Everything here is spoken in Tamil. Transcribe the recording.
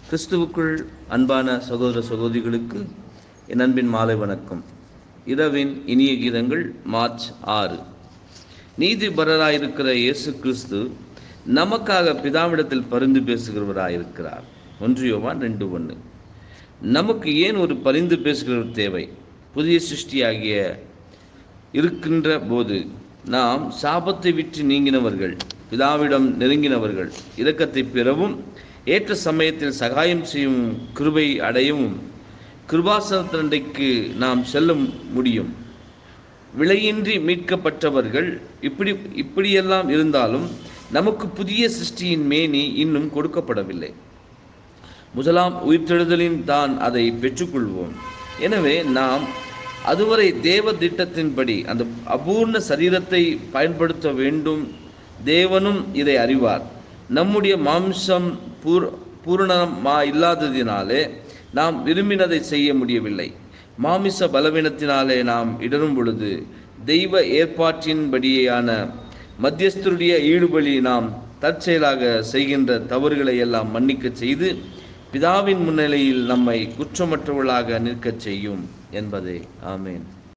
கிறிஸ்துவுக்குள் அன்பான சகோதர சகோதரிகளுக்கு என் அன்பின் மாலை வணக்கம். இரவின் இனிய கீதங்கள் மார்ச் 6. நீதிபரராயிருக்கிற இயேசு கிறிஸ்து நமக்காக பிதாவிடத்தில் பரிந்து பேசுகிறவராயிருக்கிறார். 1 யோவான் 2:1. நமக்கு ஏன் ஒரு பரிந்து பேசுகிறவர் தேவை? புதிய சிருஷ்டியாகிய இருக்கின்ற போது நாம் சாபத்தை விட்டு நீங்கினவர்கள், பிதாவிடம் நெருங்கினவர்கள், இரக்கத்தை பெறவும் ஏற்ற சமயத்தில் சகாயம் செய்யும் கிருபை அடையவும் கிருபாசனத்தண்டைக்கு நாம் செல்ல முடியும். விலையின்றி மீட்கப்பட்டவர்கள் இப்படியெல்லாம் இருந்தாலும் நமக்கு புதிய சிருஷ்டியின் மேனி இன்னும் கொடுக்கப்படவில்லை. முதலாம் உயிர்த்தெழுதலின் தான் அதை பெற்றுக்கொள்வோம். எனவே நாம் அதுவரை தேவ திட்டத்தின்படி அந்த அபூர்ண சரீரத்தை பயன்படுத்த வேண்டும். தேவனும் இதை அறிவார். நம்முடைய மாம்சம் இல்லாததினாலே நாம் விரும்பினதை செய்ய முடியவில்லை. மாமிச பலவீனத்தினாலே நாம் இடரும் பொழுது தெய்வ ஏற்பாட்டின்படியான மத்தியஸ்தருடைய ஈடுபலி நாம் தற்செயலாக செய்கின்ற தவறுகளை எல்லாம் மன்னிக்க செய்து பிதாவின் முன்னிலையில் நம்மை குற்றமற்றவர்களாக நிற்கச் செய்யும் என்பதே. ஆமேன்.